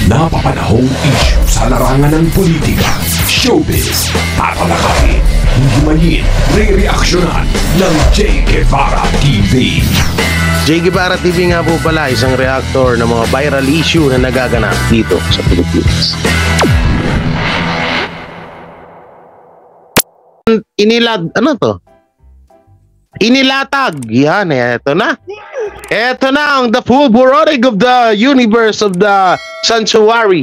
Napapanahong issue sa larangan ng politika, showbiz, tatalakayin, himayin, re-reaksyonan ng Jay Guevara TV. Jay Guevara TV nga po pala, isang reactor ng mga viral issue na nagaganap dito sa Pilipinas. Inilatag. Yan, eto na. Eto na ang the full buronic of the universe of the sanctuary.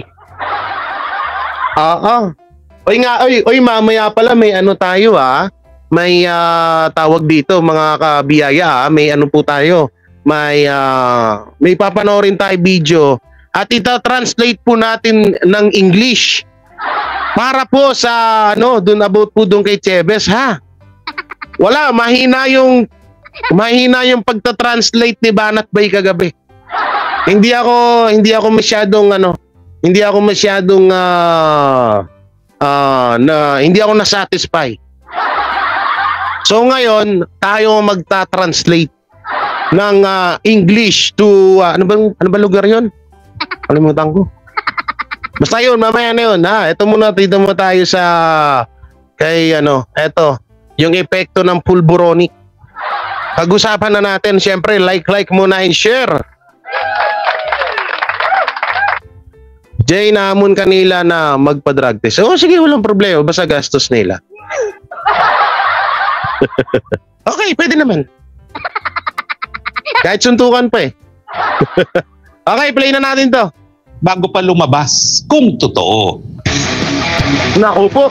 Oy, mamaya pala may ano tayo May tawag dito mga kabiyaya May ano po tayo. May papanoorin tayo video at ita-translate po natin ng English para po sa dun about po dun kay Chavez Wala, mahina yung pagta-translate ni Banat Bay kagabi. Hindi ako masyadong hindi ako na-satisfy. So ngayon, tayo magta-translate ng English to ano ba lugar 'yon? Kalimutan ko. Basta 'yun, mamaya na 'yun, Ito muna, dito mo tayo sa kay eto, yung epekto ng pulburonic. Pag-usapan na natin, syempre, like muna and share. Jay, nahamon kanila na magpa-drug test. Sige, walang problema, basta gastos nila. Okay, pwede naman. Kahit suntukan pa Okay, play na natin to. Bago pa lumabas, kung totoo. Naku po.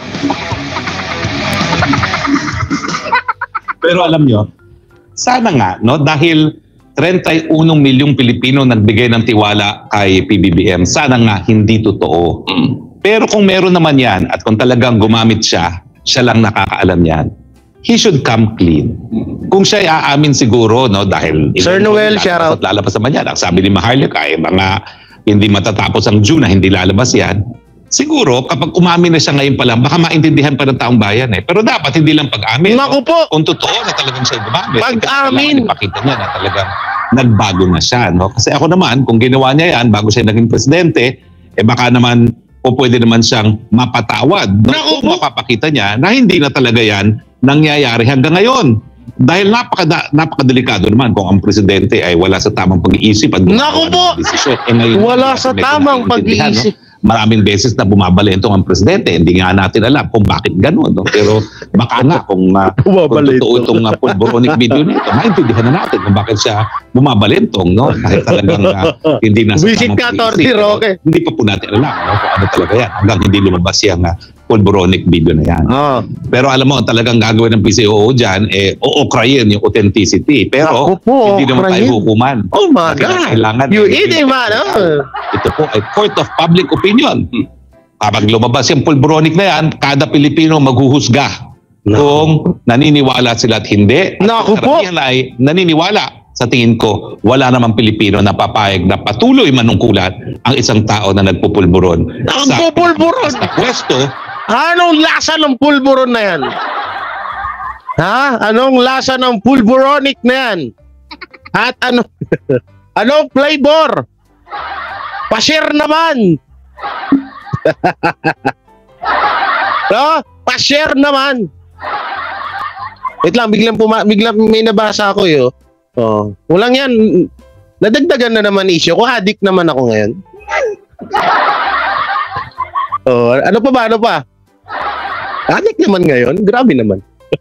Pero alam nyo, sana nga, dahil 31 milyong Pilipino nagbigay ng tiwala kay PBBM, sana nga hindi totoo. Pero kung meron naman yan, at kung talagang gumamit siya lang nakakaalam yan, he should come clean. Kung siya ay aamin siguro, dahil Sir Noel, shout out. Lalabas naman yan. Ang sabi ni Maharlika, mga hindi matatapos ang June na hindi lalabas yan. Siguro, kapag umamin na siya ngayon pa lang, baka maintindihan pa ng taong bayan Pero dapat hindi lang pag-amin. Naku po! Kung totoo na talagang siya gumamit. Pag-amin! Ipakita niya na talagang nagbago na siya. Kasi ako naman, kung ginawa niya yan bago siya naging presidente, baka naman, o pwede naman siyang mapatawad. Naku po! Kung mapapakita niya na hindi na talaga yan nangyayari hanggang ngayon. Dahil napakadelikado naman kung ang presidente ay wala sa tamang pag-iisip at naku po! Wala sa tamang pag-iisip. Maraming beses na bumabalentong ang presidente. Hindi nga natin alam kung bakit gano'n. Pero baka nga kung totoo itong pulburonic video nito, maintindihan na natin kung bakit siya bumabalentong. Dahil talagang hindi na sa visit ka, Torti Roque. Hindi pa po natin alam kung ano talaga yan. Hanggang hindi lumabas yung pulburonic video na yan. Pero alam mo, talagang gagawin ng PCOO dyan, ookrayin yung authenticity. Pero hindi naman tayo hukuman. Oh my God! You eat it, man! Ito po ay court of public opinion. Kapag lumabas yung pulburonic na yan, kada Pilipino maghuhusga kung naniniwala sila at hindi. Naku po! Karamihan ay naniniwala. Sa tingin ko, wala namang Pilipino na papayag na patuloy manungkulan ang isang tao na nagpupulburon. Nagpupulburon? Sa pwesto. Anong lasa ng pulburon na yan? Anong lasa ng pulburonic na yan? At anong flavor? Pa-share naman. Pa-share naman. Wait lang, biglang may nabasa ako walang yan. Nadagdagan na naman issue ko. Addict naman ako ngayon. Ano pa? Addict naman ngayon. Grabe naman.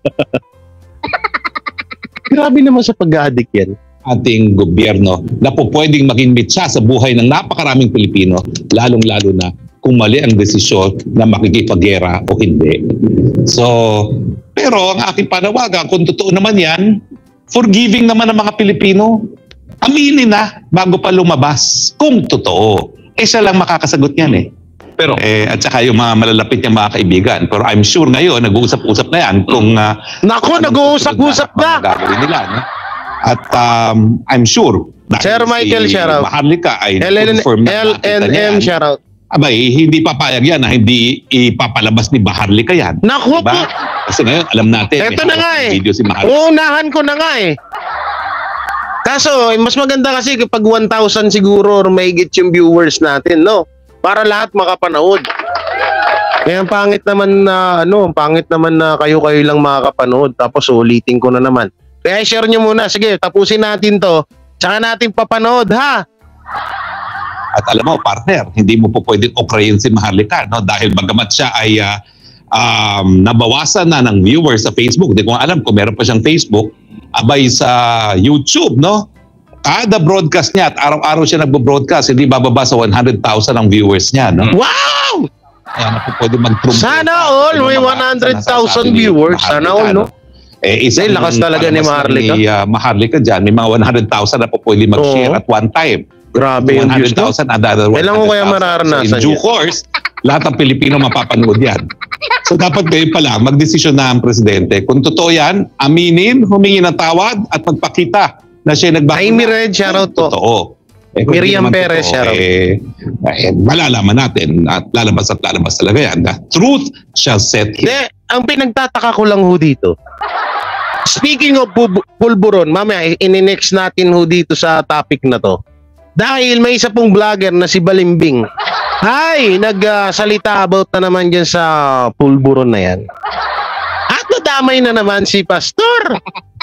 Grabe naman sa pag-addict yan. Ating gobyerno na po pwedeng maging mitsa sa buhay ng napakaraming Pilipino, lalong-lalo na kung mali ang desisyon na makikipaggera o hindi. Pero ang aking panawagan, kung totoo naman yan, forgiving naman ang mga Pilipino. Aminin na bago pa lumabas kung totoo. Siya lang makakasagot yan Pero, at saka yung mga malalapit niyang mga kaibigan. Pero I'm sure ngayon, nag-uusap-usap na yan kung nag-uusap-usap na! Gagawin nila, At I'm sure Sir Michael, shoutout. Maharlika ay confirm na LNM, shoutout. Abay, hindi papayag yan na hindi ipapalabas ni Maharlika yan. Naku po! Kasi ngayon, alam natin. Ito na nga video si Maharlika. Uunahan ko na nga Kaso, mas maganda kasi kapag 1,000 siguro or mahigit yung viewers natin, para lahat makapanood. Kaya ang pangit naman na kayo-kayo lang makakapanood tapos ulitin ko na naman. Kaya share nyo muna. Sige, tapusin natin to. Tsaka natin papanood, ha? At alam mo, partner, hindi mo po pwedeng okrayin si Maharlika, no? Dahil bagamat siya ay nabawasan na ng viewers sa Facebook. Hindi ko alam kung meron pa siyang Facebook. Abay sa YouTube, no? Kada broadcast niya at araw-araw siya nagbo-broadcast, hindi bababa sa 100,000 ang viewers niya, no? Wow! Kaya na po pwede mag-trumpeta. Sana all, may 100,000 viewers. Sana all, no? Isang lakas talaga ni Maharlika. Maharlika dyan, may mga 100,000 na po pwede mag-share at one time. Grabe yung views, no? 100,000 another 100,000. Kailan ko kaya mararanasan in due course, lahat ng Pilipino mapapanood yan. So dapat kayo pala, magdesisyon na ang presidente. Kung totoo yan, aminin, humingi ng tawad at magpakita na siya nagbago. Amy Red, shoutout po. Totoo. Miriam Perez, shoutout. Malalaman natin at lalabas talaga yan. The truth shall set him. Hindi, ang pinagtataka ko lang ho dito. Speaking of pulburon, mamaya ini-next natin ho dito sa topic na to. Dahil may isa pong vlogger na si Balimbing. Ay, nagsalita about na naman dyan sa pulburon na yan. At nadamay na naman si Pastor.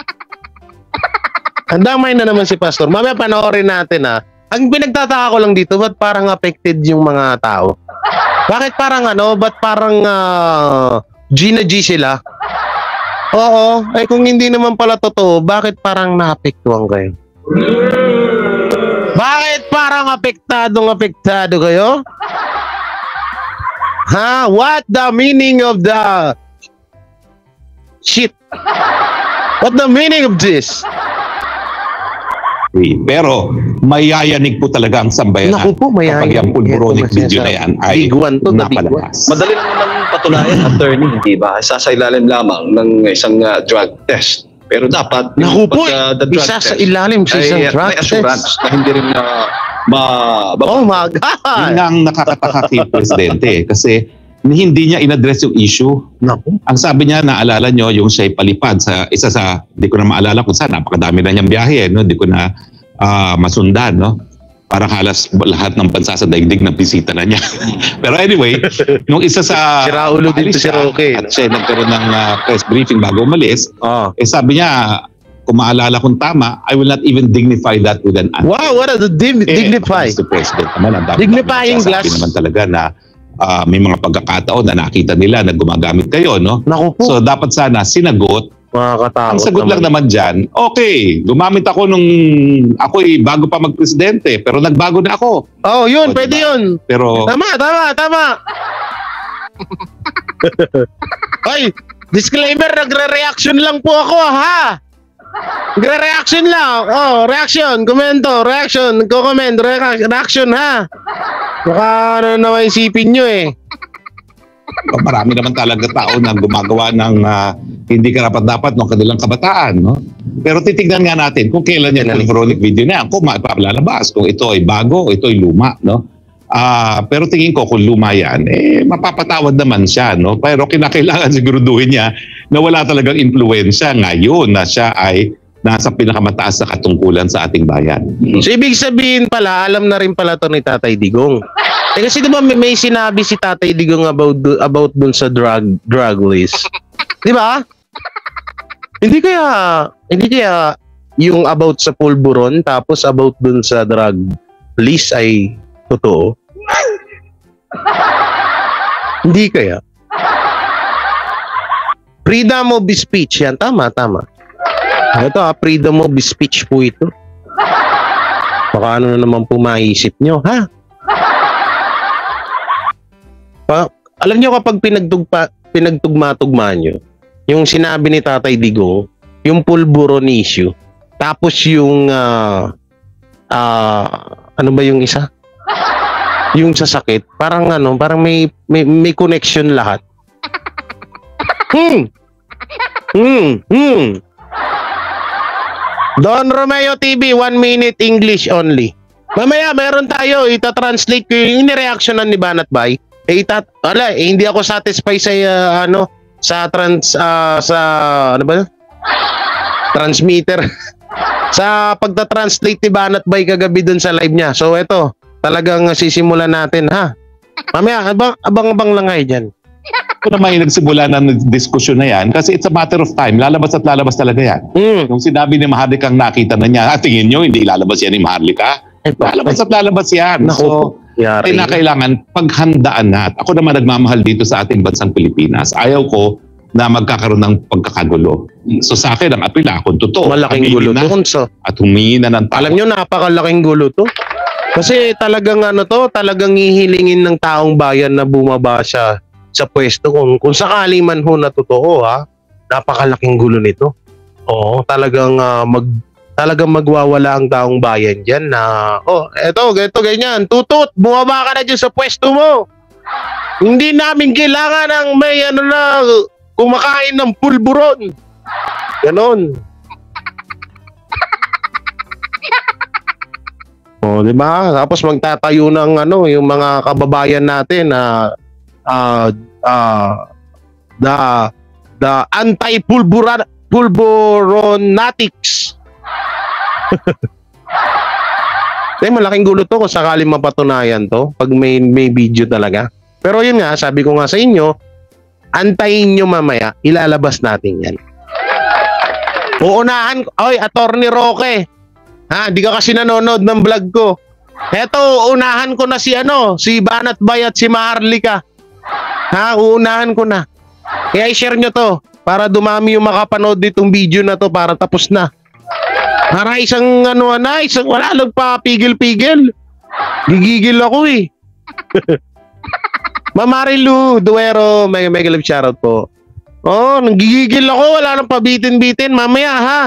Nadamay na naman si Pastor. Mamaya panoorin natin, ha. Ang pinagtataka ko lang dito, ba't parang affected yung mga tao? Bakit parang ba't parang G na G sila? Oo, ay kung hindi naman pala totoo, bakit parang naapektuhan kayo? Bakit parang apektado kayo? Ha? What the meaning of the shit? What the meaning of this? Pero mayayanig po talaga ang sambayanan. Naku po, mayayanig. Kapag yung pulburonic video na yan ay napalabas. Madali naman patunayan, attorney, di ba? Isasailalim lamang ng isang drug test. Pero dapat Naku po, the drug isa sa test ilalim sa isang ay drug may assurance test. na hindi rin Oh my God! Yun ang nakakataka kay Presidente kasi hindi niya in-address yung issue. Naku. Ang sabi niya, naalala nyo, yung siya'y palipad sa isa sa, di ko na maalala kung saan, napakadami na niyang biyahe, no? Di ko na masundan, no? Parang halos lahat ng bansa sa daigdig na bisita na niya. Pero anyway, nung isa sa... Si Raulo din to si Roque. At siya nagkaroon ng press briefing bago umalis, sabi niya, kung maalala kong tama, I will not even dignify that with an answer. Wow, what a dignify. Mr. President naman, ang dami Dignifying glass. naman talaga na may mga pagkakataon na nakita nila na gumagamit kayo, no? Naku po. So dapat sana sinagot. Makakatakot Ang sagot lang naman dyan, okay, gumamit ako nung ako'y bago pa magpresidente, pero nagbago na ako. Oh, yun, O, pwede diba? yun. Pero Tama. Ay, disclaimer, nagre-reaction lang po ako, ha? Nagre-reaction lang. Oh, reaction, komento, reaction, comment, reaction, ha? Baka naman isipin nyo, eh. marami naman talaga tao na gumagawa ng hindi karapat-dapat ng kanilang kabataan, no? Pero titignan nga natin kung kailan yung pulburonic video na yan, kung mapalalabas, kung ito ay bago, ito ay luma, no? Pero tingin ko kung luma yan, mapapatawad naman siya, no? Pero kinakailangan siguruduhin niya na wala talagang impluensya ngayon na siya ay nasa pinakamataas na katungkulan sa ating bayan. So, ibig sabihin pala, alam na rin pala to ni Tatay Digong. Kasi di ba may sinabi si Tatay Digong about dun sa drug list. Di ba? Hindi kaya yung about sa pulburon tapos about dun sa drug list ay totoo? Hindi kaya? Freedom of speech yan. Tama. Ito freedom of speech po ito. Baka ano na naman po maisip nyo, ha? Alam nyo kapag pinagtugma-tugma nyo, yung sinabi ni Tatay Digong, yung pulburon issue, tapos yung ano ba yung isa? Yung sa sakit, parang may connection lahat. Don Romeo TV, 1 minute English only. Mamaya meron tayo, ita-translate ko yung reaction ni Banat Bay. Hindi ako satisfied sa transmitter. Sa pagta-translate ni Banat Bay kagabi dun sa live niya. So eto, talagang sisimulan natin, ha. Mamaya, abang-abang lang kayo dyan. Ito naman yung nagsimula ng diskusyon na yan kasi it's a matter of time. Lalabas at lalabas talaga yan. Nung sinabi ni Maharlika ang nakita na niya, tingin nyo, hindi lalabas yan ni Maharlika. Lalabas at lalabas yan. Naku, yari. Kailangan paghandaan na. Ako naman nagmamahal dito sa ating bansang Pilipinas. Ayaw ko na magkakaroon ng pagkakagulo. So sa akin, ang apila, kung totoo, Malaking gulo to, Konso. at humingi na ng tao. Alam nyo, napakalaking gulo to. Kasi talagang talagang hihilingin ng taong bayan na bumaba siya sa pwesto kung sakali man ho na totoo, ha. Napakalaking gulo nito. Oo, talagang talagang magwawala ang taong bayan diyan na eto ganyan, tutut, bumaba ka na diyan sa pwesto mo. Hindi namin kailangan ng may kumakain ng pulburon. Ganon. Di ba? Tapos magtatayo ng yung mga kababayan natin na the anti-pulburonatics. Malaking gulo to kung sakali mapatunayan to pag may video talaga. Pero yun nga, sabi ko nga sa inyo, antayin nyo mamaya, ilalabas natin yan. Uunahan, Attorney Roque. Di ka kasi nanonood ng vlog ko. Eto, unahan ko na si Banat Bay at si Maharlika. Uunahan ko na. Kaya i-share nyo to para dumami yung makapanood ditong video na to para tapos na. Para isang wala lang pa pigil-pigil. Gigigil ako eh. Mamarilu Duero, may love shoutout po. Nanggigigil ako, wala nang pabitin-bitin mamaya ha.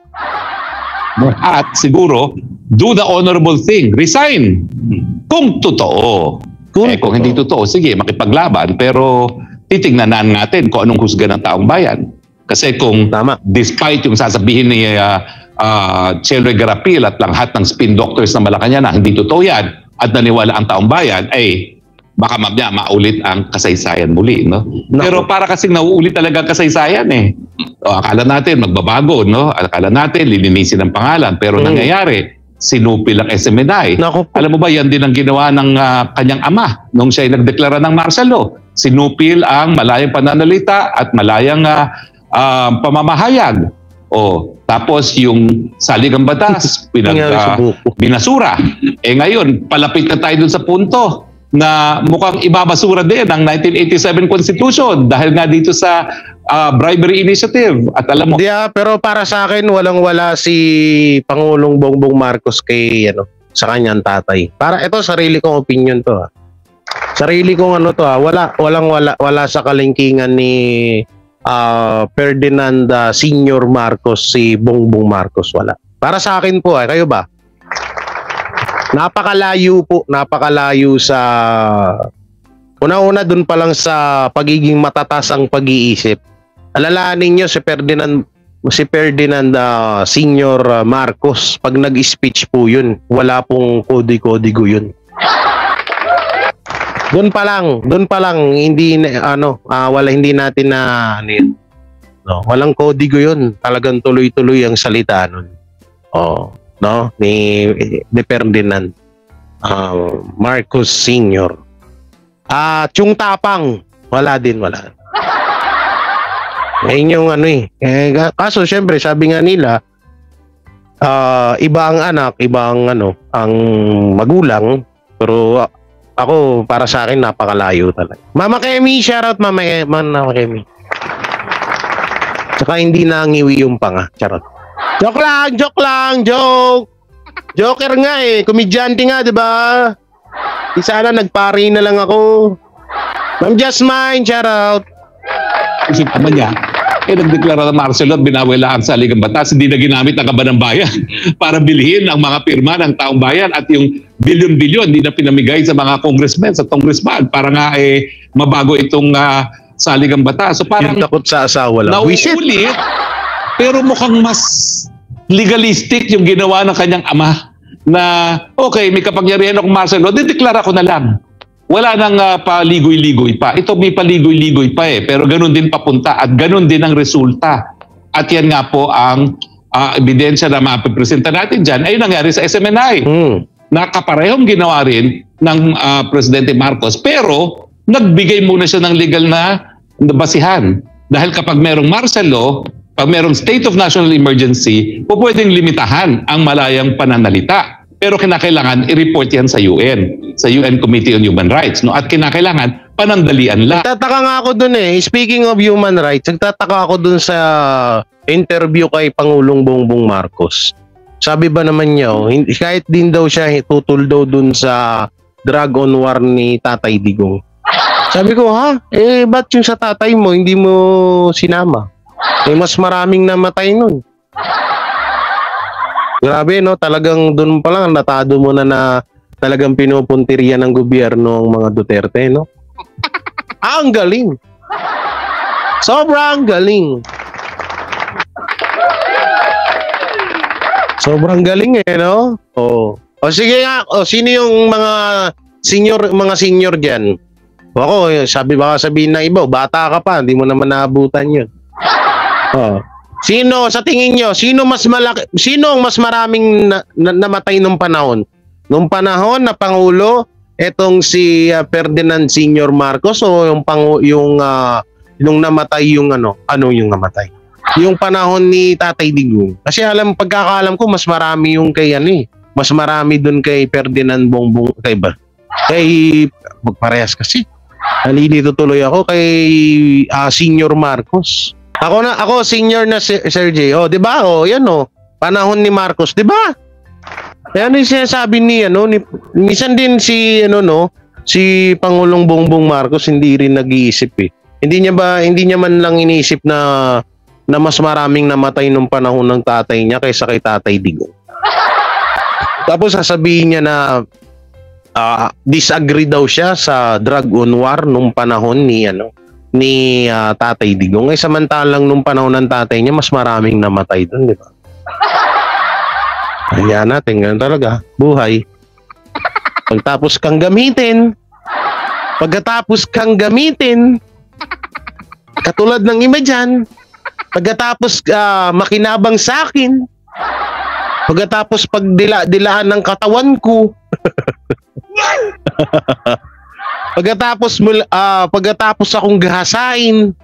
At siguro, do the honorable thing. Resign. Kung totoo. Kung hindi totoo, sige, makipaglaban. Pero titignan natin kung anong husga ng taong bayan. Kasi kung despite yung sasabihin ni Chelre Garapil at lahat ng spin doctors na Malacanang na hindi totoo yan at naniwala ang taong bayan, baka mamaya maulit ang kasaysayan muli, no? Pero para kasing nauulit talaga ang kasaysayan eh. Akala natin magbabago, no? Akala natin lilinisin ang pangalan, pero nangyayari sinupil ang SMNI. Alam mo ba, yan din ang ginawa ng kanyang ama nung siya ay nagdeklara ng martial law. Sinupil ang malayang pananalita at malayang pamamahayag. Tapos yung saligang batas binasura. Ngayon, palapit na tayo dun sa punto na mukhang ibabasura din ang 1987 Constitution dahil nga dito sa bribery initiative. At alam mo, pero para sa akin walang-wala si Pangulong Bongbong Marcos kay sa kanyang tatay. Para ito sarili kong opinion to. Sarili kong wala sa kalingkingan ni Ferdinand Senior Marcos si Bongbong Marcos, wala. Para sa akin po, kayo ba? Napakalayo sa una-una dun pa lang sa pagiging matatas ang pag-iisip. Alalahanin nyo si Ferdinand Senior Marcos, pag nag-speech po yun, wala pong kodi-kodigo yun. Doon pa lang hindi natin na walang kodigo yun. Talagang tuloy-tuloy ang salita nun. Ni Ferdinand Marcos Senior. Yung tapang, wala. Ngayon yung kaso syempre sabi nga nila iba ang anak, iba ang ang magulang, pero ako, para sa akin, napakalayo talaga. Mama Kemi, shoutout Mama Kemi. Tsaka hindi nangiwi yung panga. Charot. Joke lang. Joker nga eh. Komedyante nga, di ba? Sana nagpari na lang ako. Ma'am Jasmine, shoutout. Isip naman niya, nagdeklara ng martial law at binawala ang saligang batas, hindi na ginamit ang kaban ng bayan para bilhin ang mga pirma ng taong bayan at yung bilyon-bilyon hindi na pinamigay sa mga congressmen, sa congressman para nga mabago itong saligang batas. So parang yung takot sa asawa lang. Nauulit, pero mukhang mas legalistic yung ginawa ng kanyang ama na okay, may kapangyarihan akong martial law, dideklara ko na lang. Wala nang paligoy-ligoy pa. Ito may paligoy-ligoy pa pero ganun din papunta at ganun din ang resulta. At yan nga po ang ebidensya na mapipresenta natin dyan ay nangyari sa SMNI. Na kaparehong ginawa rin Presidente Marcos, pero nagbigay muna siya ng legal na basihan. Dahil kapag merong martial law, pag merong state of national emergency, pwedeng limitahan ang malayang pananalita. Pero kinakailangan i-report yan sa UN Committee on Human Rights. No? At kinakailangan panandalian lang. Nagtataka nga ako dun eh. Speaking of human rights, nagtataka ako dun sa interview kay Pangulong Bongbong Marcos. Sabi ba naman niya, kahit din daw siya tutol daw dun sa drug on war ni Tatay Digong. Sabi ko, ba't yung sa tatay mo hindi mo sinama? Mas maraming namatay nun. Grabe, no? Talagang doon pa lang natado mo na talagang pinupuntirya ng gobyerno ang mga Duterte, no? Ang galing. Sobrang galing. Sobrang galing no? O sige nga, sino yung mga senior diyan? Ako, baka sabihin na iba, bata ka pa, hindi mo naman naabutan 'yun. Sino sa tingin nyo, sino ang mas maraming namatay nung panahon? Nung panahon na Pangulo, etong si Ferdinand Sr. Marcos o yung namatay yung yung namatay? Yung panahon ni Tatay Digong. Kasi pagkakaalam ko, mas marami yung kay mas marami dun kay Ferdinand Bongbong, magparehas kasi. Nalilito tuloy ako kay Sr. Marcos. Ako senior na Sir J. 'di ba? Yan panahon ni Marcos, 'di ba? Yan yung sinasabi ni minsan din si si Pangulong Bongbong Marcos hindi rin nag-iisip eh. Hindi niya man lang iniisip na mas maraming namatay nung panahon ng tatay niya kaysa kay Tatay Digong. Tapos sasabihin niya na disagree daw siya sa drug on war nung panahon ni Tatay Digong. Samantalang nung panahon ng tatay niya, mas maraming namatay doon, di ba? Ayan natin, ganun talaga. Buhay. Pagkatapos kang gamitin, katulad ng iba dyan, pagkatapos makinabang sa akin, pagkatapos pagdilaan ng katawan ko, pagkatapos akong gahasain,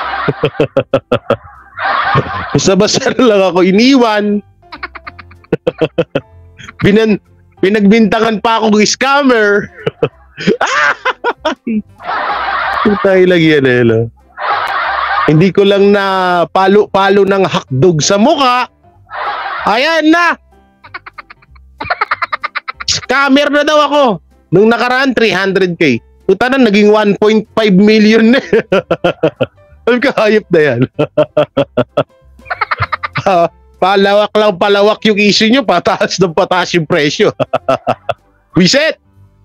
basta-basta lang ako iniwan, pinagbintangan pa akong scammer. Tayo lang yan Hindi ko lang na palo-palo ng hakdog sa mukha. Ayan na! Scammer na daw ako. Nung nakaraan, 300K. Puta na, naging 1.5 million na. Ang kahayop na yan. Palawak yung issue nyo, pataas yung presyo. Reset!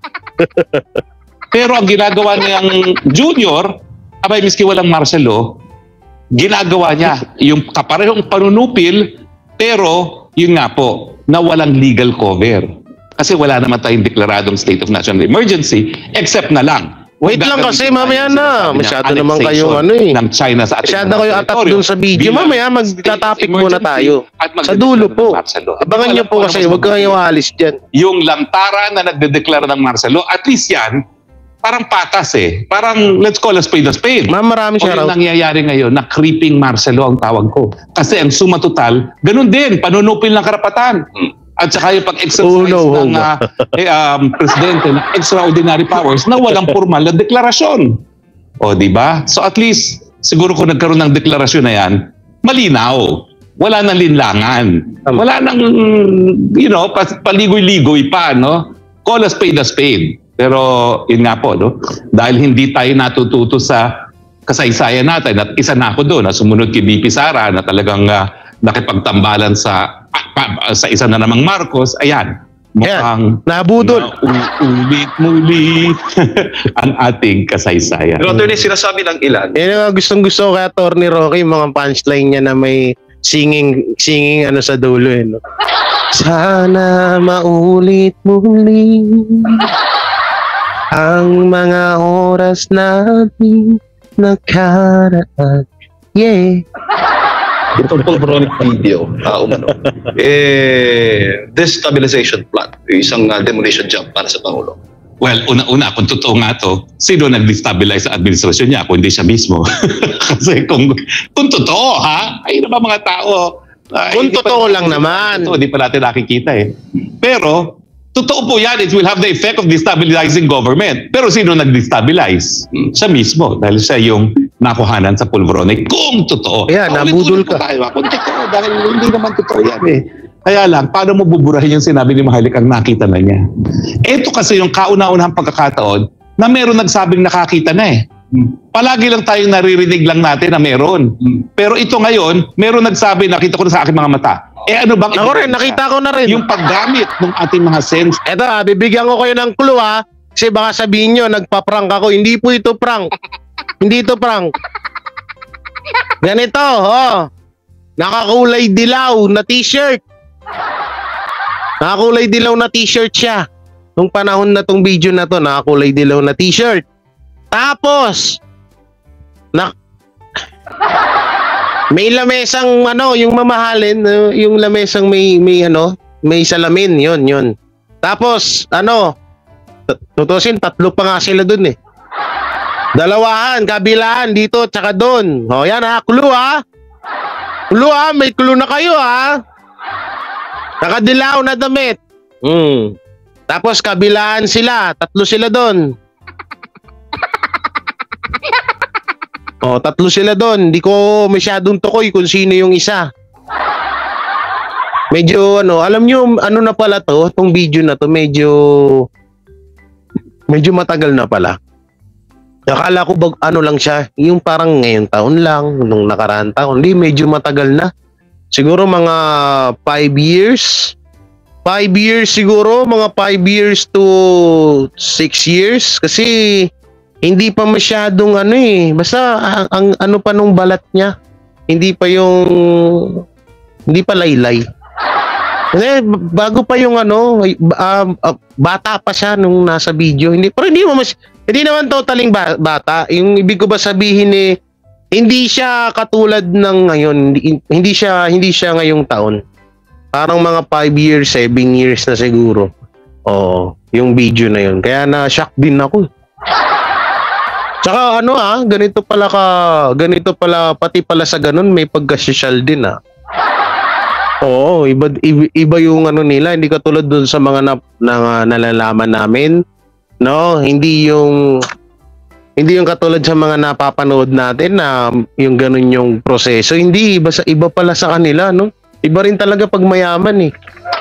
Pero ang ginagawa niyang junior, miski walang martial law, ginagawa niya yung kaparehong panunupil, pero yun nga po, na walang legal cover. Kasi wala naman tayong deklaradong state of national emergency, except na lang. Wait lang kasi mamaya na. Masyado naman kayo ng China sa ating masyado kayo atat dun sa video. Mamaya magtatapik muna tayo. Sa dulo po. Abangan nyo po kasi huwag kayong alis dyan. Yung lantara na nagdedeklara ng martial law, at least yan, parang patas Parang let's call a spade a spade. Marami siya raw. O yung nangyayari ngayon na creeping martial law ang tawag ko. Kasi ang suma total, ganun din, panunupil ng karapatan. At saka yung pag-exercise ng presidente ng extraordinary powers na walang formal na deklarasyon. O, di ba? So at least, siguro kung nagkaroon ng deklarasyon na yan, malinaw. Wala nang linlangan. Wala nang, paligoy-ligoy pa, no? Call a spade. Pero, yun nga po, no? Dahil hindi tayo natututo sa kasaysayan natin, at isa na ako doon, na sumunod kay BP Sara, na talagang nakipagtambalan sa isa na namang Marcos, ayan, mukhang nabudol. Ulit muli ang ating kasaysayan. Pero attorney, sinasabi ng ilan. Yan ang gustong-gusto kay Attorney Rocky, mga punchline niya na may singing sa dulo. No? Sana maulit muli ang mga oras natin nakaraan. Yeah. Itong Pulbronic video, destabilization plan, isang demolition job para sa Pangulo. Well, una-una, kung totoo nga to, sino nag-destabilize sa administrasyon niya kung hindi siya mismo? Kasi kung totoo, ha? Ay na ba mga tao? Kung totoo lang naman. Ito, hindi pa natin nakikita eh. Pero, totoo po yan. It will have the effect of destabilizing government. Pero sino nag-destabilize? Siya mismo. Dahil siya yung nakuhanan sa pulverone. Kung totoo. Yeah, nabudol ka. Kung totoo, dahil hindi naman totoo yan eh. Kaya lang, paano mo buburahin yung sinabi ni Mahalik ang nakita na niya? Ito kasi yung kauna-unahang pagkakataon na meron nagsabing nakakita na eh. Palagi lang tayong naririnig lang natin na meron. Pero ito ngayon, meron nagsabi, nakita ko na sa aking mga mata. Eh ano bang... Ako rin, nakita ko na rin. Yung paggamit ng ating mga sense. Eto bibigyan ko kayo ng clue kasi baka sabihin nyo, nagpa-prank ako. Hindi po ito prank. Hindi ito prank. Ganito, nakakulay dilaw na t-shirt. Nakakulay dilaw na t-shirt siya. Nung panahon na tong video na to, nakakulay dilaw na t-shirt. Tapos, may lamesang yung mamahalin, yung lamesang may salamin, yun. Tapos, tutusin, tatlo pa nga sila dun eh. Dalawahan, kabilaan, dito, tsaka dun. O yan clue Clue may clue na kayo Nakadilaw na damit. Tapos kabilaan sila, tatlo sila doon. Tatlo sila doon. Hindi ko masyadong tukoy kung sino yung isa. Medyo alam nyo na pala to, tong video na to, medyo matagal na pala. Akala ko lang siya, yung parang ngayon taon lang, nung nakaraang taon. Hindi, medyo matagal na. Siguro mga 5 years. 5 years siguro, mga 5 years to 6 years. Kasi hindi pa masyadong basta ang pa nung balat niya. Hindi pa laylay. Bago pa yung bata pa siya nung nasa video. Hindi naman totaling bata. Yung ibig ko ba sabihin hindi siya katulad ng ngayon. Hindi siya ngayong taon. Parang mga 5 years, 7 years na siguro. Yung video na yun. Kaya na-shock din ako. Tsaka ganito pala pati pala sa ganun may pagka-social din Oo, iba yung nila, hindi katulad dun sa mga nalalaman namin. No, hindi yung katulad sa mga napapanood natin na yung ganun yung proseso. Hindi, iba pala sa kanila, no? Iba rin talaga pag mayaman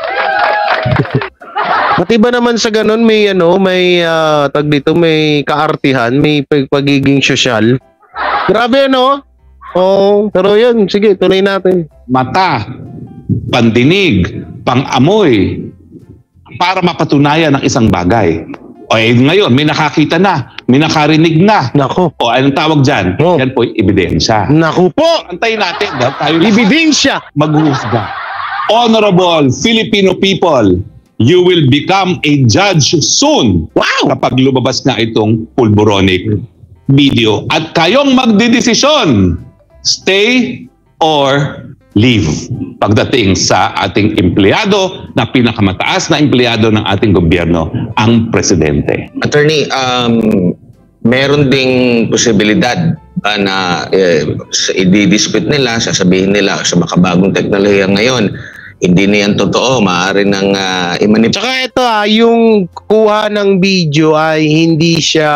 At iba naman sa ganun, may tag dito, may kaartihan, may pagiging sosyal. Grabe pero yun, sige, tuloy natin. Mata, pandinig, pang-amoy, para mapatunayan ang isang bagay. Ngayon, may nakakita na, may nakarinig na. Nako. Anong tawag dyan? Yan po, ebidensya. Naku po! Antayin natin, tayo ebidensya! Maghuhusga. Honorable Filipino people, you will become a judge soon. Wow! Kapag lumabas na itong pulboronic video. At kayong magdidesisyon, stay or leave pagdating sa ating empleyado na pinakamataas na empleyado ng ating gobyerno, ang presidente. Attorney, meron ding posibilidad na i-dispute nila, sasabihin nila sa makabagong teknolohiya ngayon, hindi na yan totoo, maaari nang i-manipulate. Tsaka ito yung kuha ng video ay hindi siya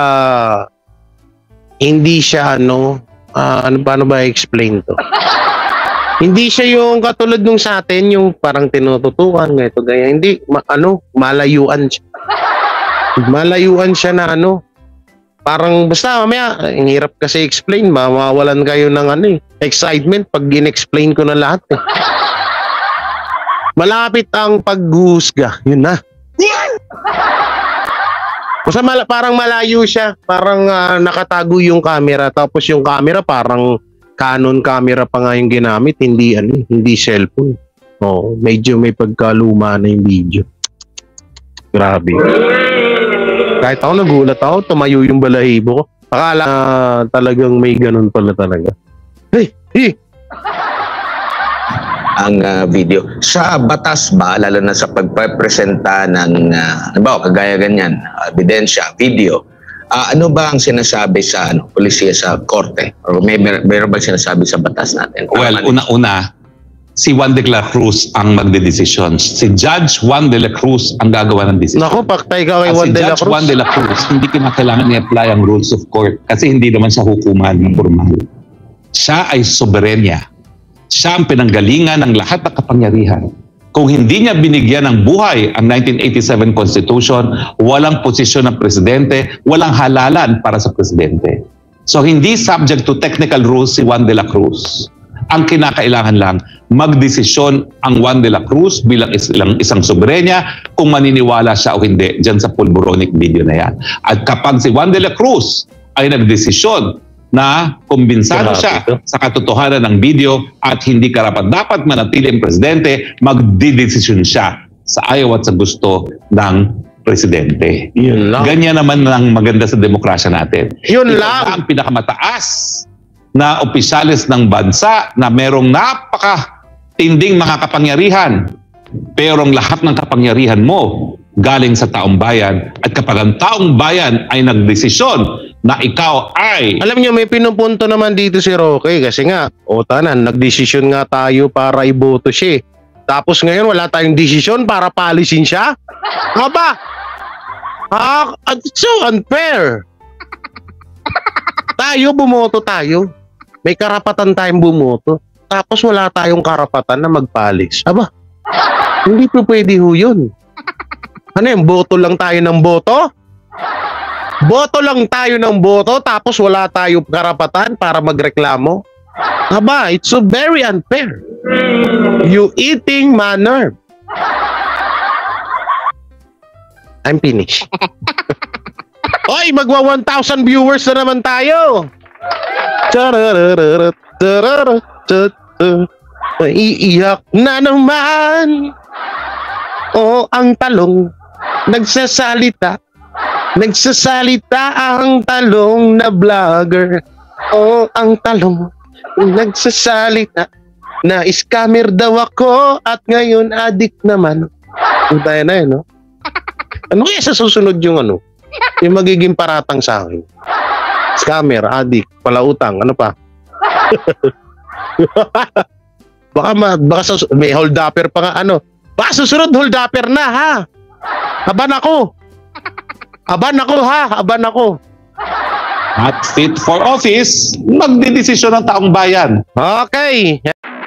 paano ba i-explain to? Hindi siya yung katulad nung sa atin, yung parang tinututukan, ganito, ganyan. Hindi, malayuan siya. Malayuan siya na parang basta mamaya, ang hirap kasi explain, mawawalan kayo ng excitement pag in-explain ko na lahat Malapit ang paghuhusga, yun na. Basta parang malayo siya, parang nakatago yung camera, tapos yung camera parang Canon camera pa nga yung ginamit, hindi cellphone. Medyo may pagkaluma na yung video. Grabe. Kahit ako nagulat ako, tumayo yung balahibo ko. Akala talagang may ganun pala talaga. Hey! ang video. Sa batas ba, lalo na sa pagpapresenta ng, halimbawa, kagaya ganyan, ebidensya, video, ano ba ang sinasabi sa polisiya sa korte? O meron ba sinasabi sa batas natin? Well, una-una, si Juan de la Cruz ang magdedesisyon. Si Judge Juan de la Cruz ang gagawa ng desisyon. Naku, paktay ka kay At Juan si de la Judge Cruz. Juan de la Cruz, hindi kinakailangan i-apply ang rules of court kasi hindi naman siya hukuman ng formal. Siya ay soberenya. Siya ang pinanggalingan ng lahat ng kapangyarihan. Kung hindi niya binigyan ng buhay ang 1987 Constitution, walang posisyon ng presidente, walang halalan para sa presidente. So hindi subject to technical rules si Juan de la Cruz. Ang kinakailangan lang, magdesisyon ang Juan de la Cruz bilang isang soberenya kung maniniwala siya o hindi dyan sa pulboronic video na yan. At kapag si Juan de la Cruz ay nagdesisyon na kumbinsado siya sa katotohanan ng video at hindi karapat-dapat manatili ang presidente, magdidesisyon siya sa ayaw at sa gusto ng presidente. Yun lang. Ganyan naman ang maganda sa demokrasya natin. Yun Ikaw lang. ang pinakamataas na opisyalis ng bansa na merong napaka-tinding mga kapangyarihan. Pero ang lahat ng kapangyarihan mo galing sa taong bayan. At kapag ang taong bayan ay nagdesisyon na ikaw ay... Alam niyo, may pinupunto naman dito si Roque kasi nga, tanan, nagdesisyon nga tayo para iboto siya. Tapos ngayon wala tayong desisyon para palisin siya? Aba! It's so unfair. Tayo, bumoto tayo. May karapatan tayong bumoto. Tapos wala tayong karapatan na magpalis. Aba, hindi po pwede ho yun. Ano yung boto lang tayo ng boto? Boto lang tayo ng boto tapos wala tayong karapatan para magreklamo? Aba, it's so very unfair. You eating manner. I'm finished. Oy, magwa 1,000 viewers na naman tayo. Iiyak na naman. Ang talong nagsasalita. Nagsasalita ang talong na vlogger. Ang talong nagsasalita na scammer daw ako at ngayon addict naman. Tayo na yun, no? Ano kaya sa susunod yung yung magiging paratang sa akin? Scammer, addict, palautang, ano pa? baka may hold upper pa nga Baka susunod hold upper na ha. Aban ako ha. At fit for office, magdidesisyon ng taong bayan. Okay.